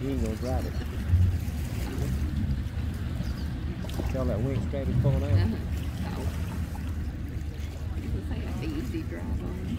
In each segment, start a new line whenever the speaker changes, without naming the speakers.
You ain't gonna drive it. Tell that wing straight pulling out.
Oh. This ain't an easy drive on.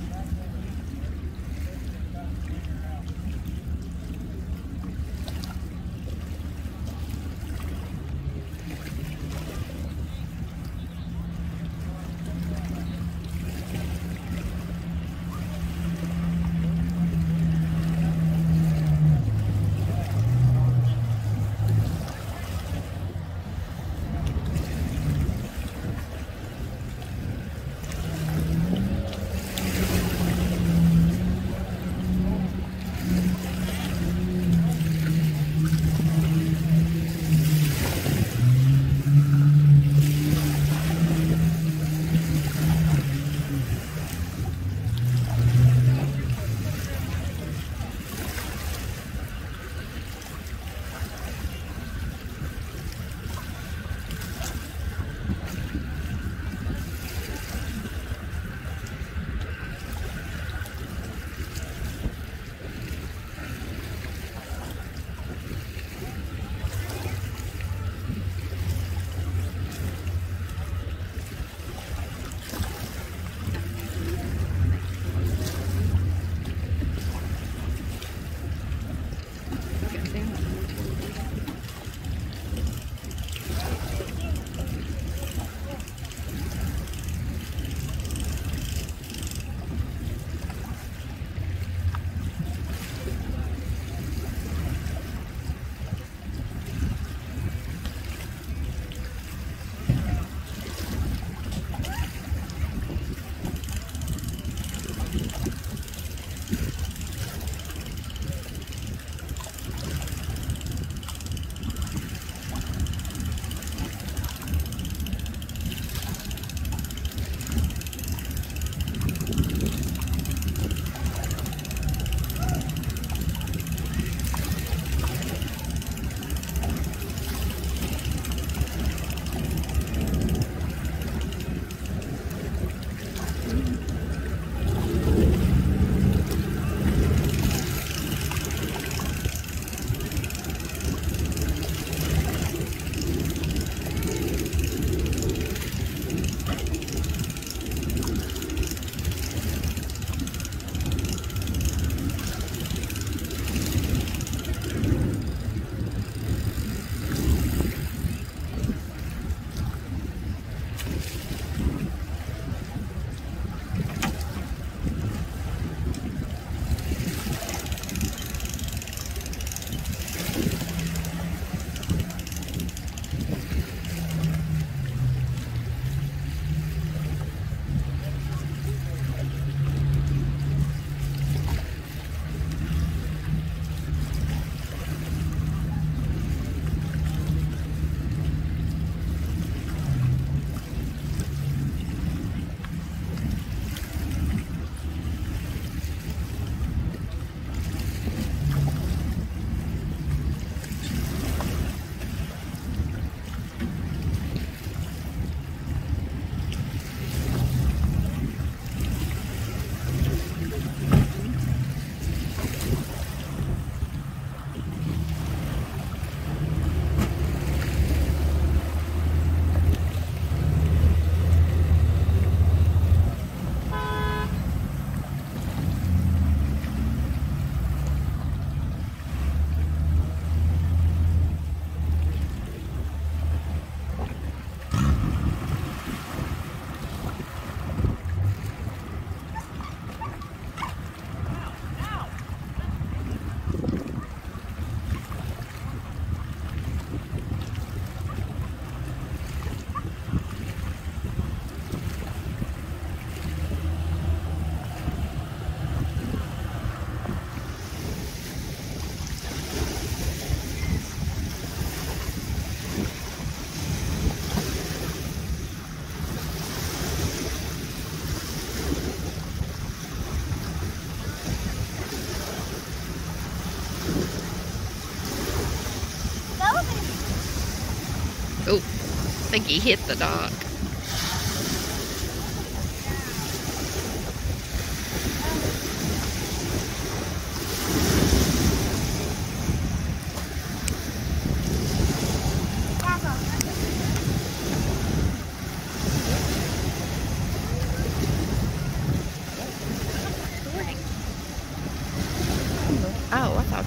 Oh, I think he hit the dock.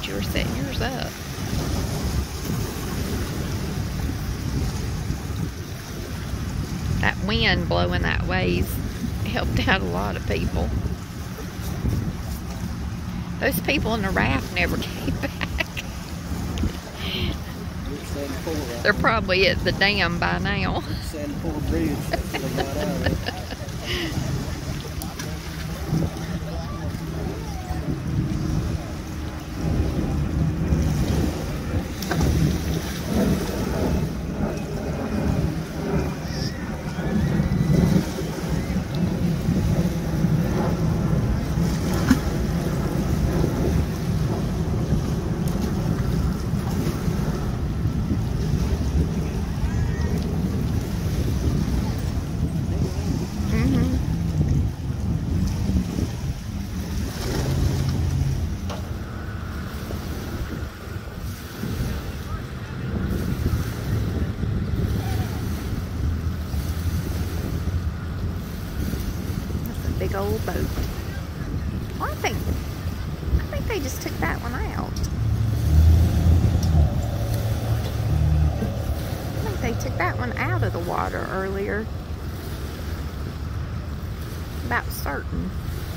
thought you were setting yours up. That wind blowing that way's helped out a lot of people. Those people in the raft never came back. They're probably at the dam by now.
Sandpole Bridge. That's what I got out of it.
Big old boat. Well, I think they just took that one out. I think they took that one out of the water earlier. About certain.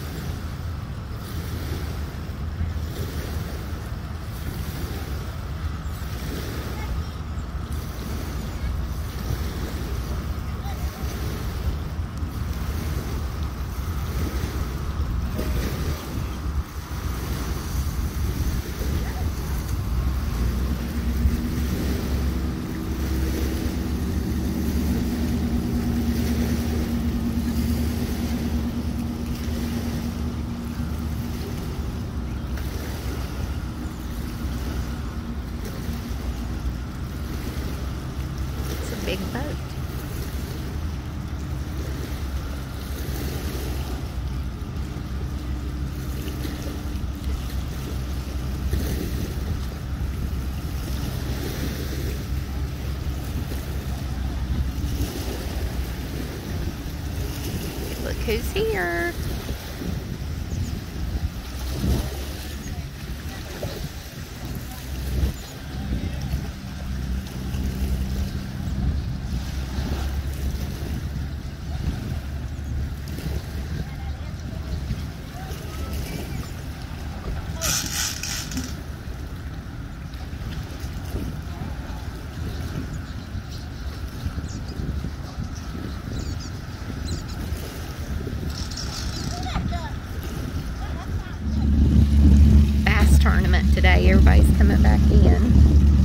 Big boat. Look who's here. Tournament today. Everybody's coming back in.